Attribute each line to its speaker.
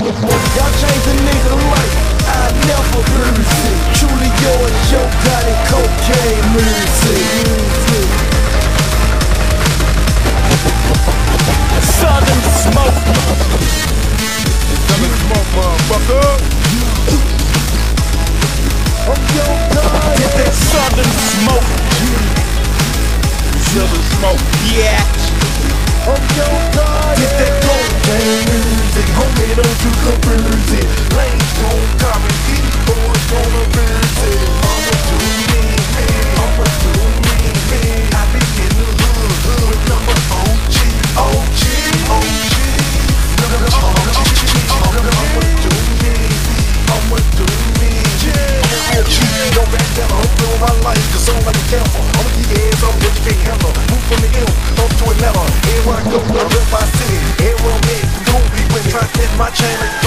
Speaker 1: Y'all changed the nigga life, I never lose it. Truly yours, Joe got it, cocaine music. Southern smoke.
Speaker 2: Southern smoke, motherfucker.
Speaker 1: I'm your guy. Get that southern smoke.
Speaker 2: Southern smoke, yeah.
Speaker 1: I'm your guy. Get that cocaine music. Homie, don't you confuse it. Lanes gon' come and these boys gonna lose it. I'ma do me, man. I'ma do me, man. I be in the hood with number OG. OG, OG. I'ma do me. I'ma do me. Don't back down, I'm feeling my life, cause I'm like a careful. I'ma keep your hands up, what you can't handle. Move from the M up to Atlanta. Everywhere I go, I rep my city. Everywhere I'm at, gon' be winning. Try to test my chain.